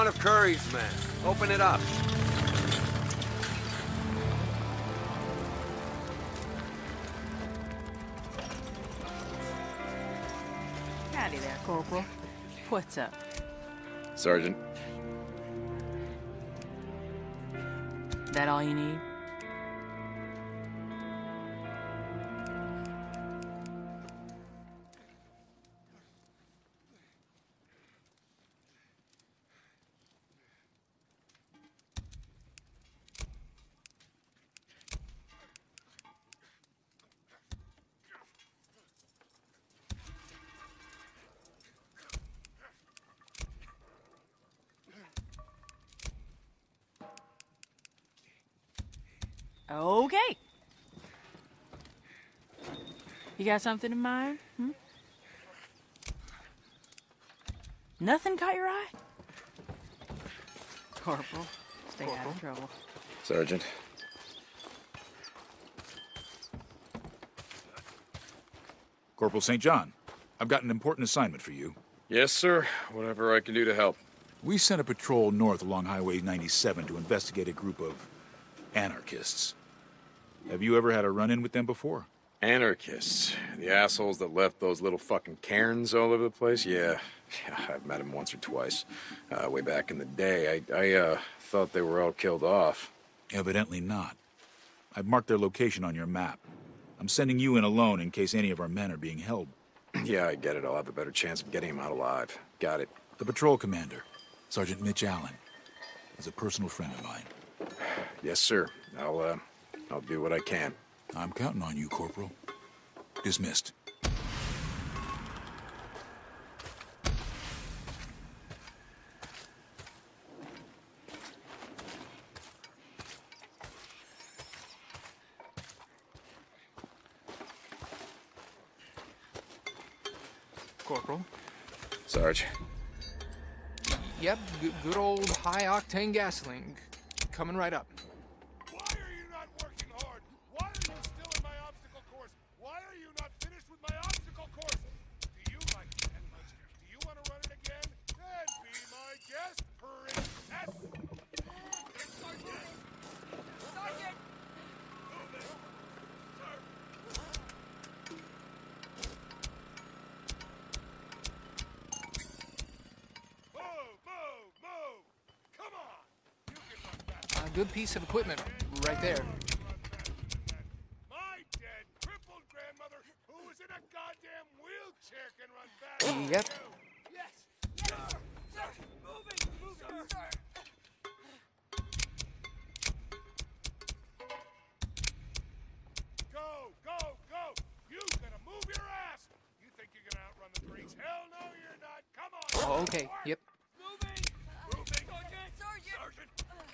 one of Curry's men. Open it up. Howdy there, Corporal. What's up? Sergeant. That all you need? Okay. You got something in mind? Hmm? Nothing caught your eye? Corporal, stay out of trouble. Sergeant. Corporal St. John, I've got an important assignment for you. Yes, sir. Whatever I can do to help. We sent a patrol north along Highway 97 to investigate a group of anarchists. Have you ever had a run-in with them before? Anarchists. The assholes that left those little fucking cairns all over the place? Yeah, I've met them once or twice. Way back in the day. I thought they were all killed off. Evidently not. I've marked their location on your map. I'm sending you in alone in case any of our men are being held. Yeah, I get it. I'll have a better chance of getting him out alive. Got it. The patrol commander, Sergeant Mitch Allen, is a personal friend of mine. Yes, sir. I'll do what I can. I'm counting on you, Corporal. Dismissed. Corporal. Sarge. Yep, good old high-octane gasoline. Coming right up. Why are you not working hard? Why are you still in my obstacle course? Why are you not finished with my obstacle course? Do you like it that much? Do you want to run it again? Then be my guest, princess! Sergeant! Sergeant! Move it! Sir! Move! Come on! You can run faster. A good piece of equipment right there. My dead, crippled grandmother, who was in a goddamn wheelchair, can run faster. Yep. Yes! Yes! Sir! Moving, sir! Go! You gonna move your ass! You think you're gonna outrun the police? Hell no, you're not! Come on! Oh, okay, yep. Moving! Sergeant!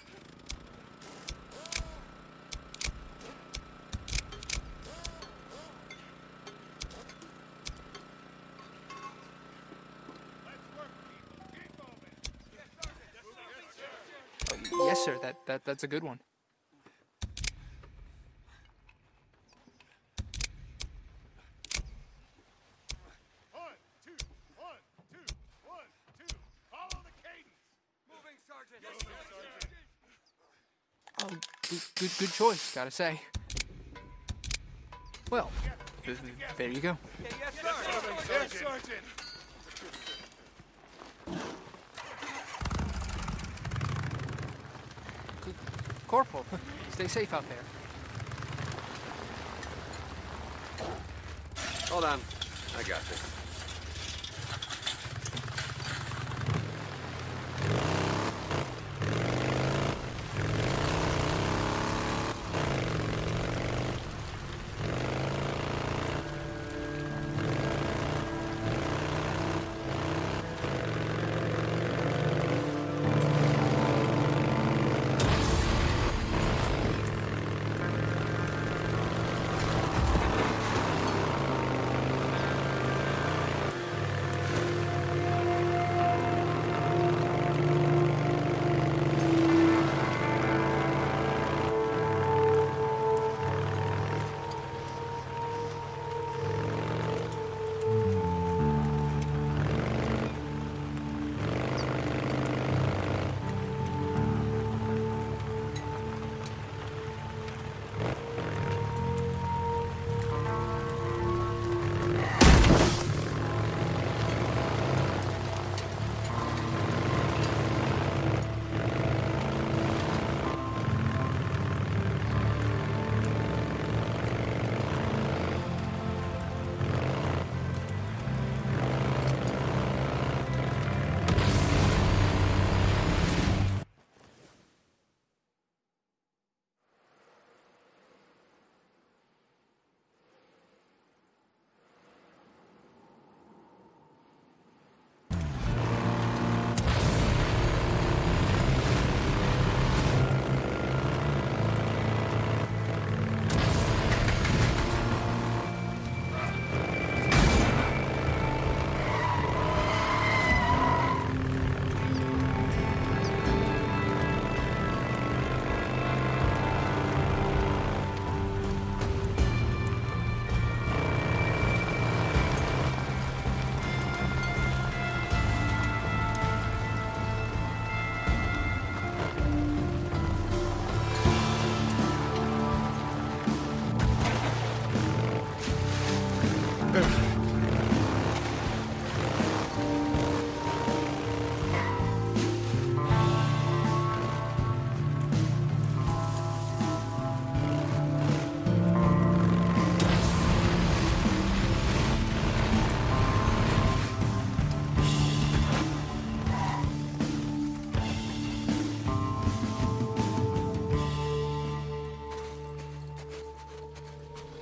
Let's work, people. Keep moving. Yes, Sergeant. Yes, sir. That's a good one. One, two. Follow the cadence. Moving, Sergeant. Yes, Sergeant. Oh, good choice, gotta say. Well, there you go. Yes, Sergeant. Corporal, stay safe out there. Hold on. I got this.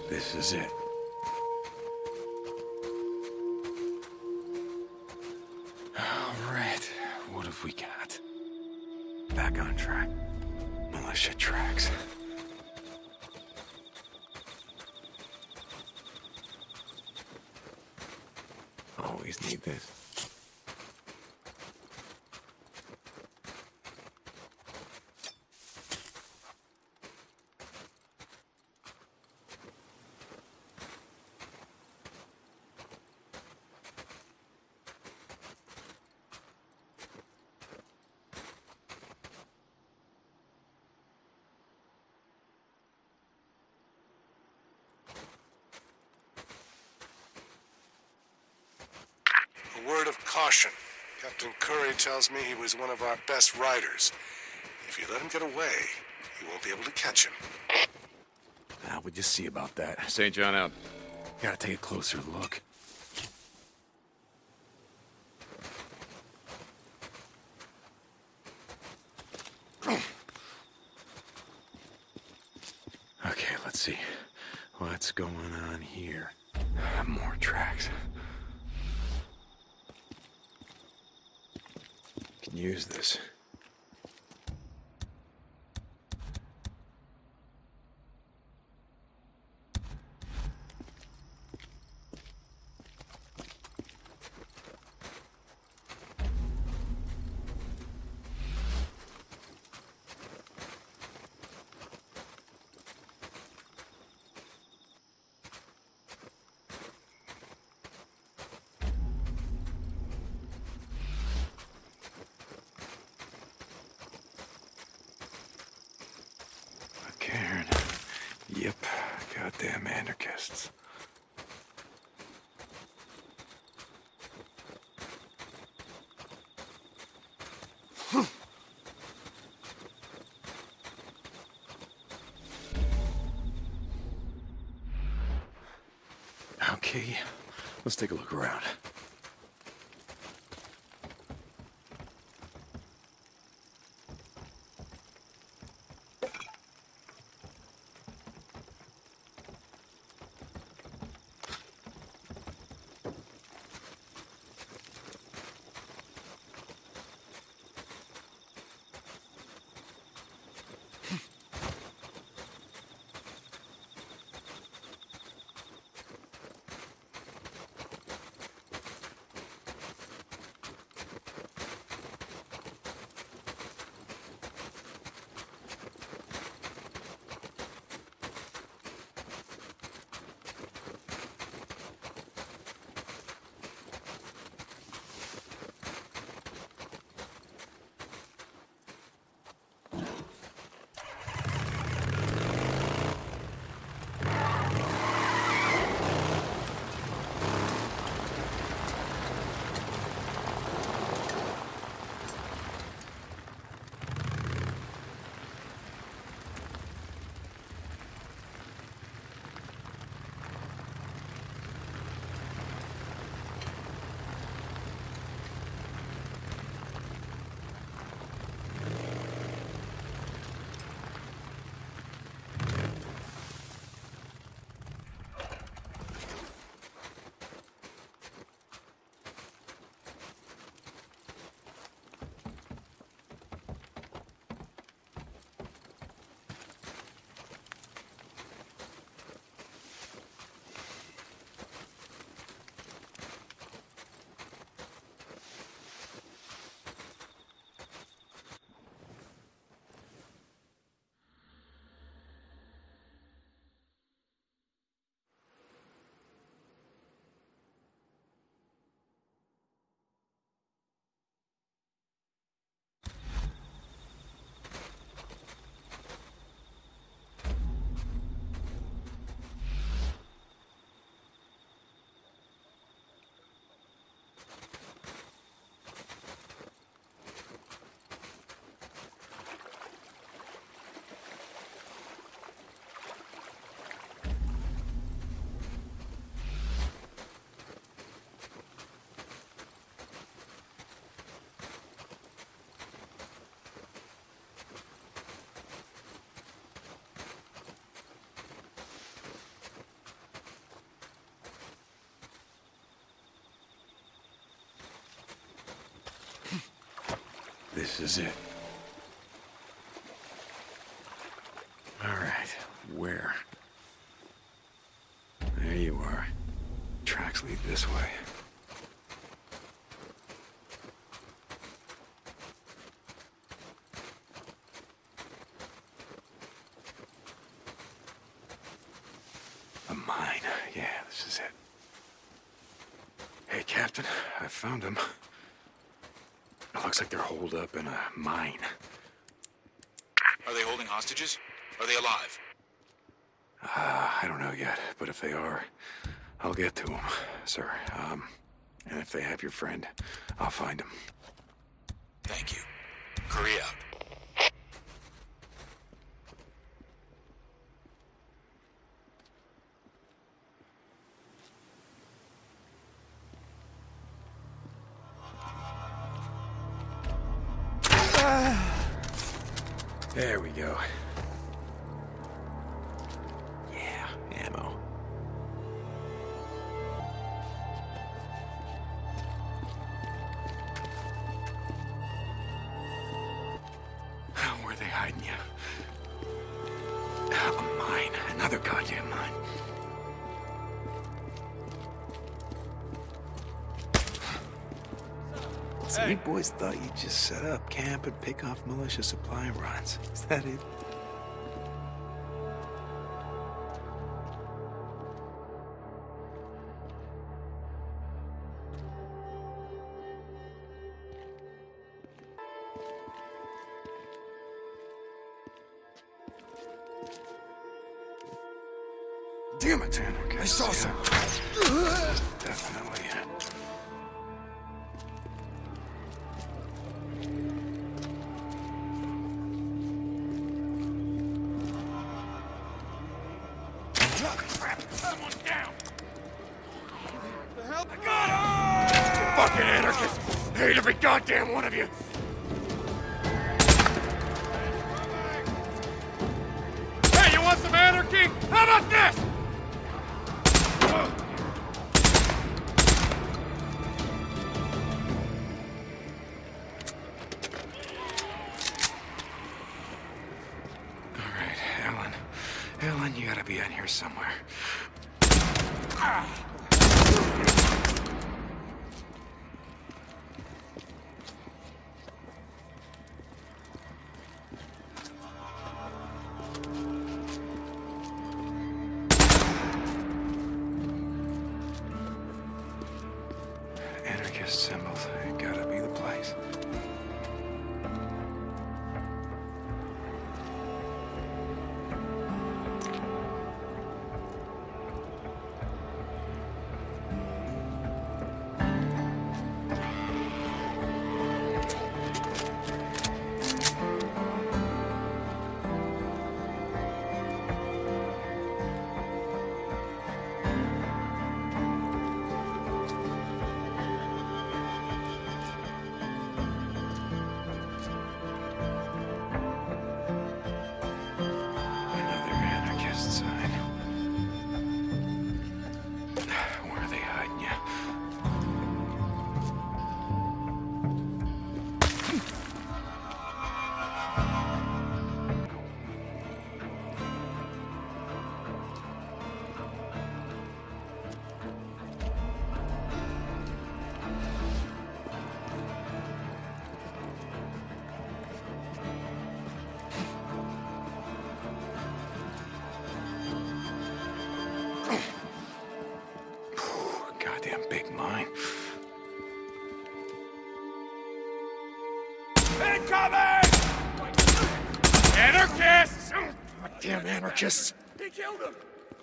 This is it. All right, what have we got? Back on track. Militia tracks. Always need this. A word of caution. Captain Curry tells me he was one of our best riders. If you let him get away, you won't be able to catch him. We'll just see about that. St. John out. Gotta take a closer look. Okay, let's see. What's going on here? More tracks. Can use this. Cairn. Yep, goddamn anarchists. Okay, let's take a look around. This is it. All right, where? There you are. Tracks lead this way. A mine. Yeah, this is it. Hey, Captain, I found them. It looks like they're holed up in a mine. Are they holding hostages? Are they alive? I don't know yet, but if they are, I'll get to them, sir. And if they have your friend, I'll find him. Thank you. Curry out. There we go. Yeah, ammo. Where are they hiding you? A mine. Another goddamn mine. So you boys thought you'd just set up camp and pick off militia supply runs. Is that it? Damn it, Tanner. I saw some. Definitely. Someone's down! The hell? I got him! Fucking anarchists! I hate every goddamn one of you! Hey, you want some anarchy? How about this? All right, Ellen. Ellen, you gotta be in here somewhere. Anarchist symbols. Gotta be the place. Another anarchist sign. Where are they hiding you? Goddamn big mine. Incoming! Anarchists! Goddamn anarchists! He killed him!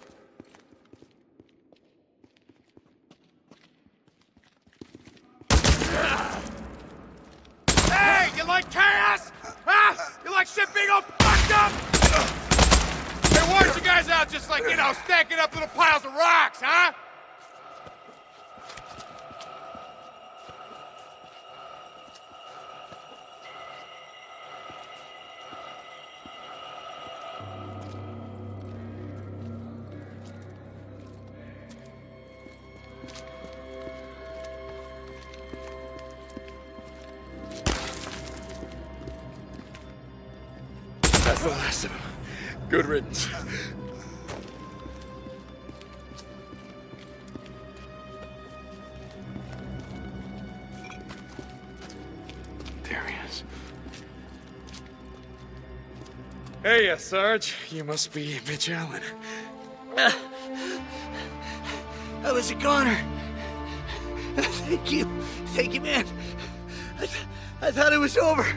Hey, you like chaos? Huh? You like shit being all fucked up? Hey, why aren't you guys out just like, stacking up little piles of rocks, huh? the last of them. Good riddance. There he is. Hey, Sarge. You must be Mitch Allen. I was a goner. Thank you. Thank you, man. I thought it was over.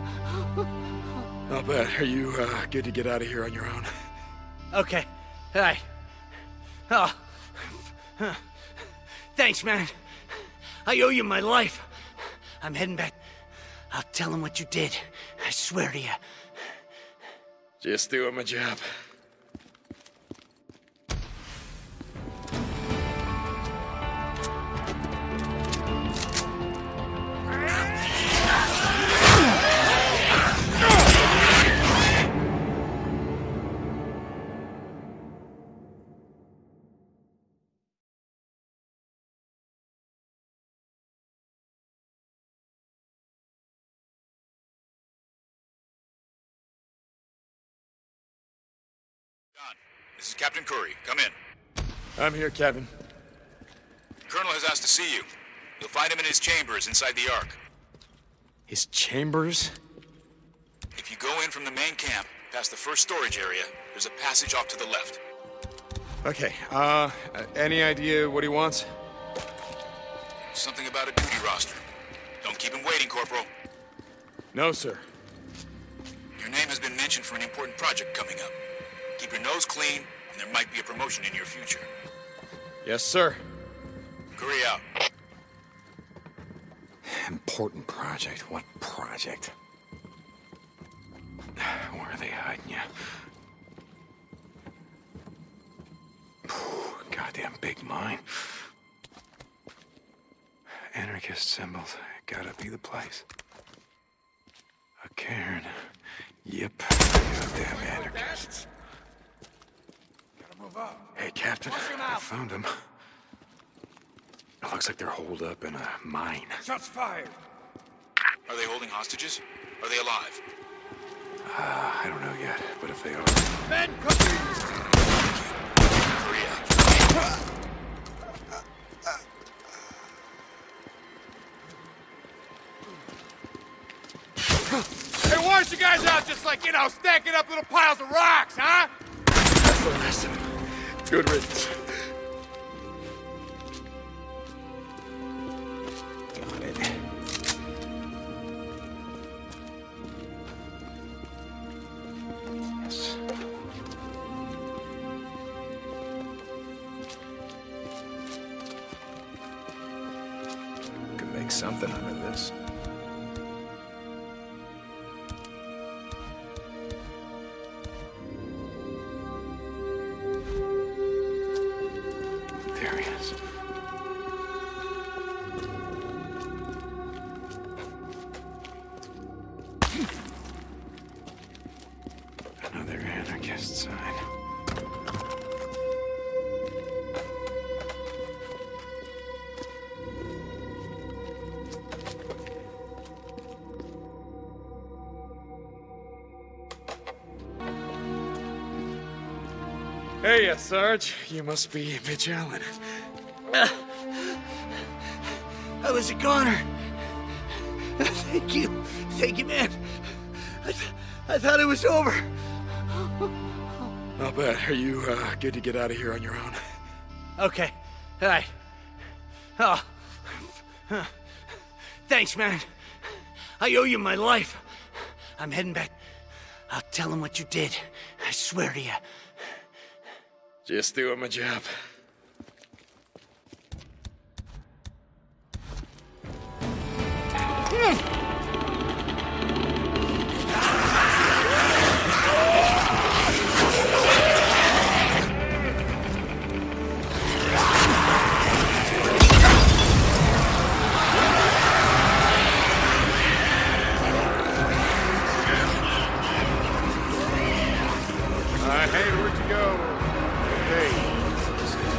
Not bad. Are you good to get out of here on your own? Okay. All right. Oh. Thanks, man. I owe you my life. I'm heading back. I'll tell him what you did. I swear to you. Just doing my job. John, this is Captain Curry. Come in. I'm here, Captain. The Colonel has asked to see you. You'll find him in his chambers inside the Ark. His chambers? If you go in from the main camp, past the first storage area, there's a passage off to the left. Okay, any idea what he wants? Something about a duty roster. Don't keep him waiting, Corporal. No, sir. Your name has been mentioned for an important project coming up. Keep your nose clean, and there might be a promotion in your future. Yes, sir. Curry out. Important project? What project? Where are they hiding you? Goddamn big mine. Anarchist symbols. Gotta be the place. A cairn. Yep. Goddamn anarchists. Gotta move up. Hey, Captain. I found them. It looks like they're holed up in a mine. Shots fired. Are they holding hostages? Are they alive? I don't know yet, but if they are... Men cooking! Curry out. Hey, why aren't you guys out just like, stacking up little piles of rocks, huh? That's the last of them. Good riddance. Got it. Yes. Could make something out of this. There he is. Another anarchist sign. Hey, Sarge. You must be Mitch Allen. I was a goner. Thank you. Thank you, man. I thought it was over. Not bad. Are you good to get out of here on your own? Okay. All right. Oh. Thanks, man. I owe you my life. I'm heading back. I'll tell him what you did. I swear to you. Just doing my job. Hey, where'd you go? Hey.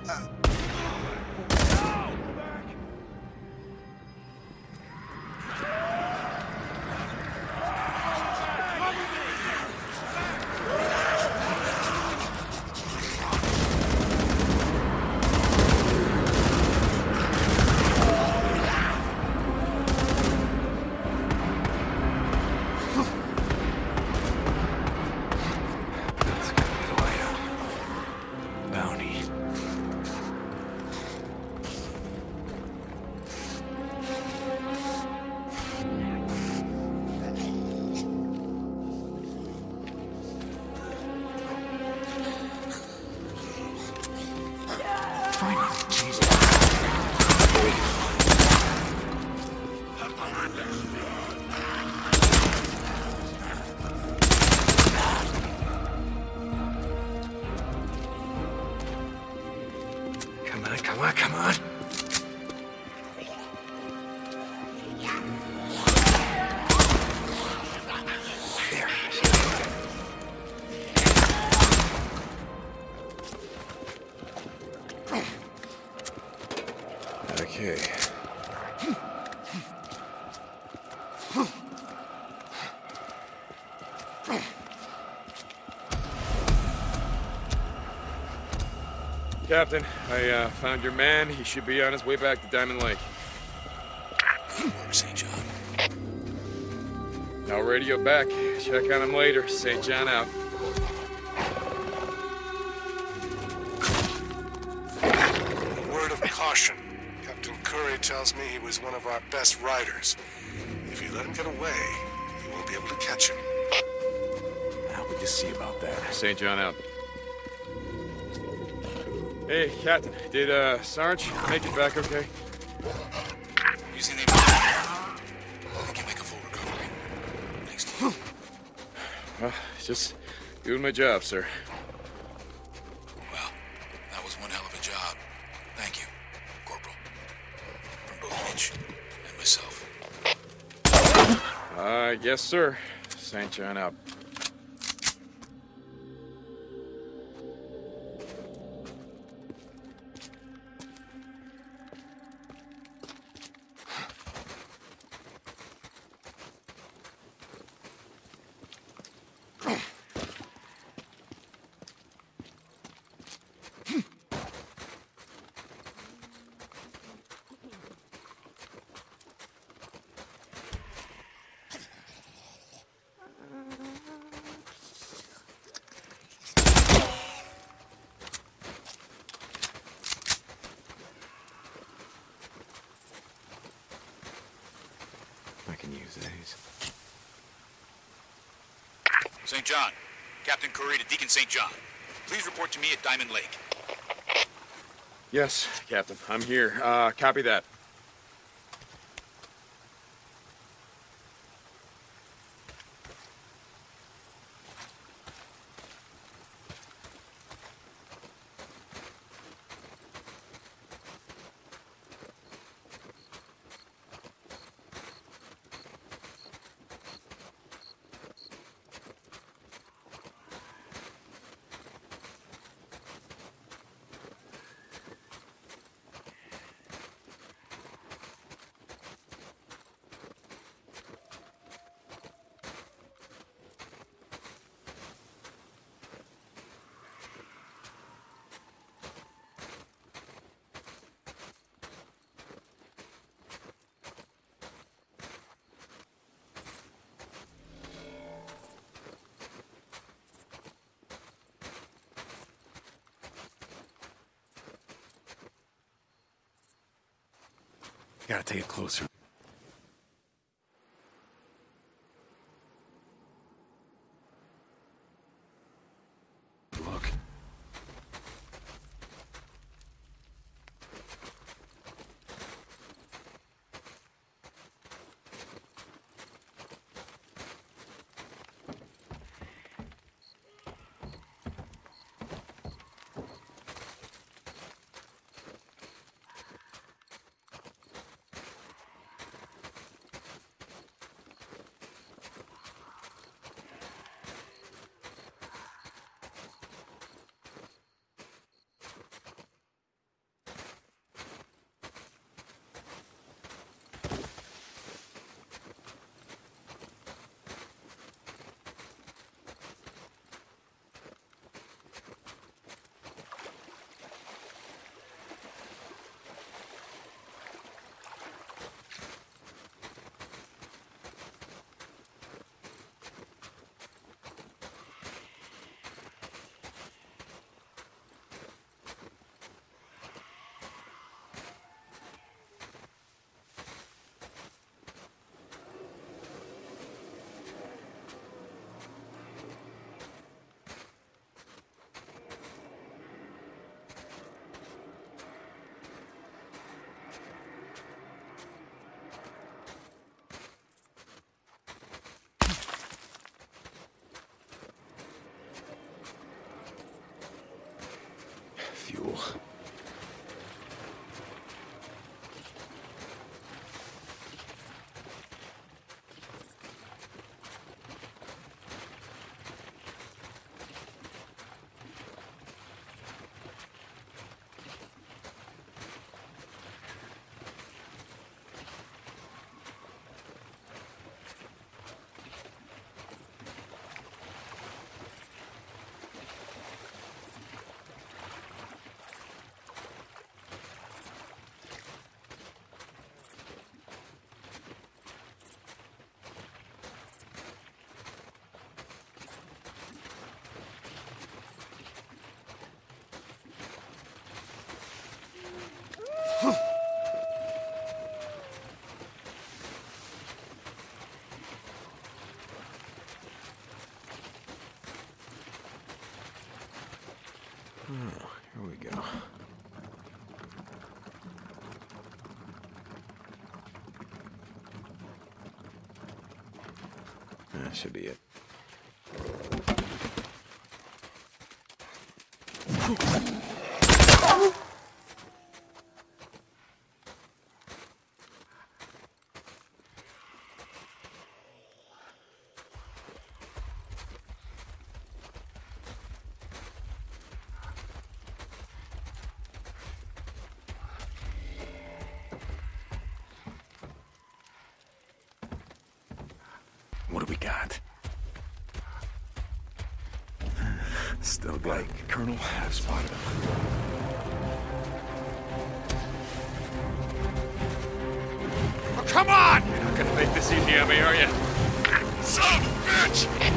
Come on. There. Okay. Captain, I found your man. He should be on his way back to Diamond Lake. Good work, St. John. I'll radio back. Check on him later. St. John out. A word of caution. Captain Curry tells me he was one of our best riders. If you let him get away, you won't be able to catch him. Now we just see about that. St. John out. Hey, Captain, did Sarge make it back okay? Using the I think you make a full recovery. Thanks to you. Well, just doing my job, sir. Well, that was one hell of a job. Thank you, Corporal. From both Mitch and myself. Yes, sir. St. John out. I can use these. St. John. Captain Curry to Deacon St. John. Please report to me at Diamond Lake. Yes, Captain. I'm here. Copy that. Gotta take it closer. Look. fuel. Here we go. That should be it. What do we got? Still got Colonel. I've spotted him. Oh, come on! You're not gonna make this easy on me, are you? Son of a bitch!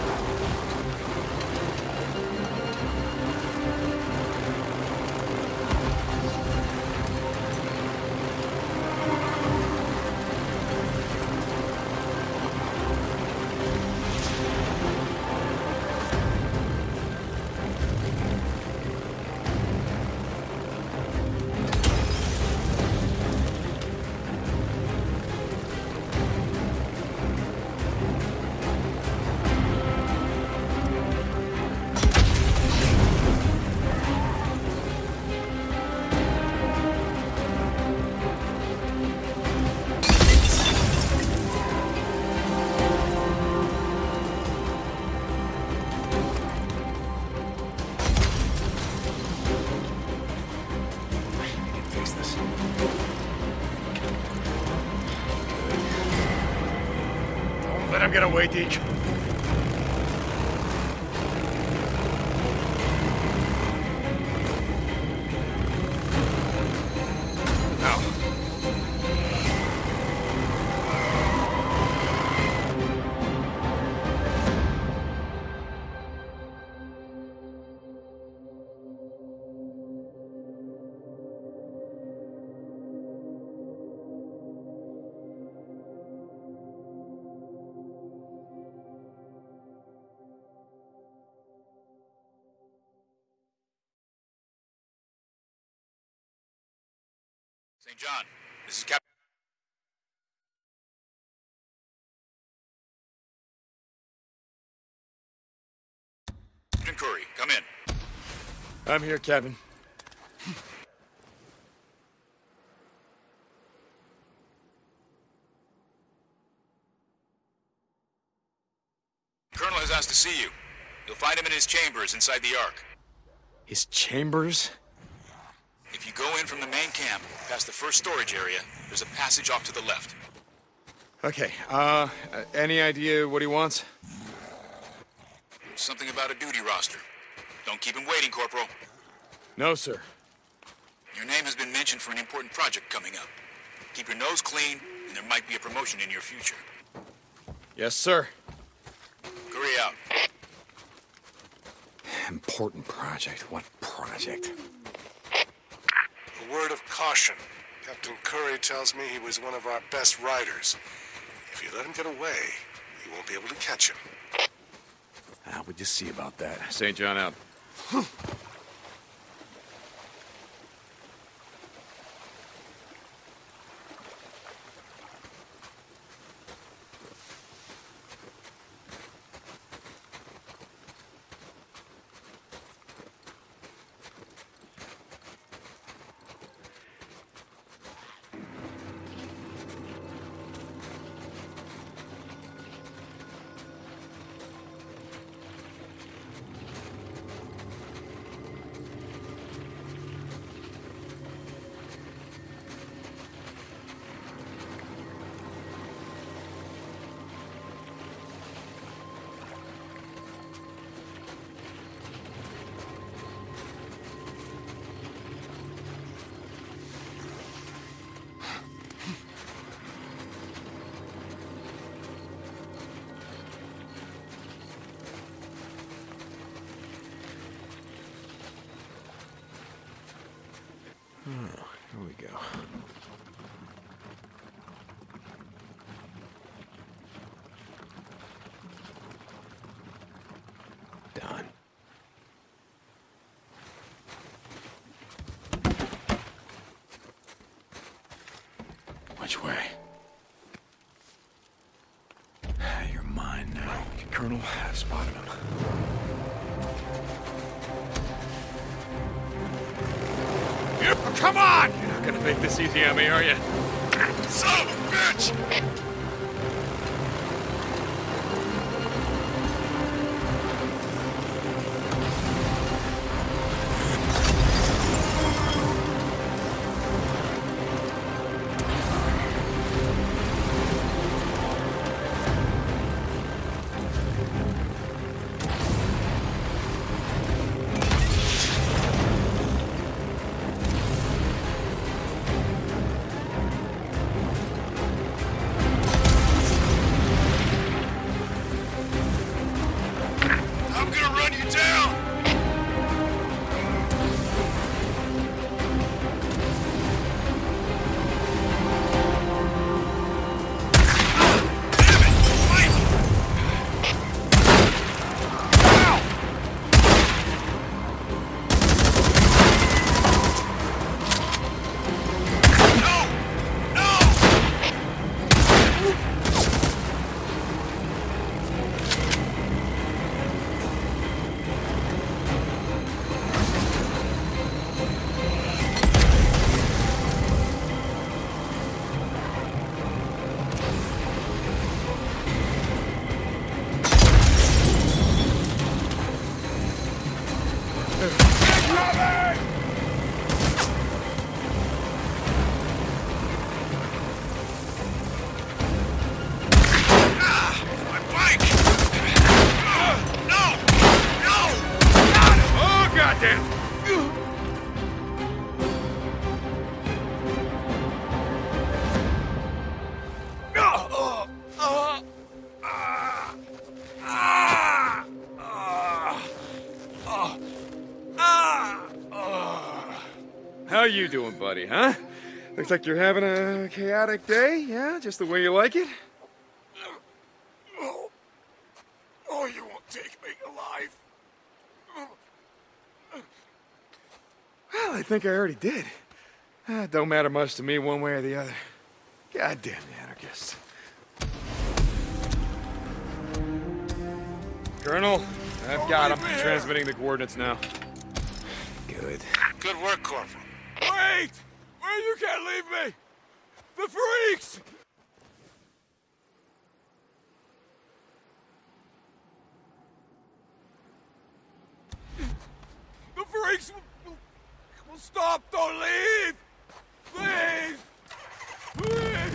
Let him get away, Deke. Now. St. John, this is Captain Curry. Come in. I'm here, Captain. Colonel has asked to see you. You'll find him in his chambers inside the Ark. His chambers? If you go in from the main camp, past the first storage area, there's a passage off to the left. Okay, any idea what he wants? Something about a duty roster. Don't keep him waiting, Corporal. No, sir. Your name has been mentioned for an important project coming up. Keep your nose clean, and there might be a promotion in your future. Yes, sir. Curry out. Important project? What project? A word of caution. Captain Curry tells me he was one of our best riders. If you let him get away, you won't be able to catch him. We'll just see about that. St. John out. Here we go. Done. Which way? You're mine now. Colonel, I've spotted him. Come on! You're not gonna make this easy on me, are you? Son of a bitch! How you doing, buddy, huh? Looks like you're having a chaotic day, yeah? Just the way you like it? Oh, you won't take me alive. Well, I think I already did. Don't matter much to me one way or the other. Goddamn anarchists. Colonel, I've got him. Transmitting the coordinates now. Good. Good work, Corporal. Wait! Wait, you can't leave me! The freaks! The freaks will stop! Don't leave!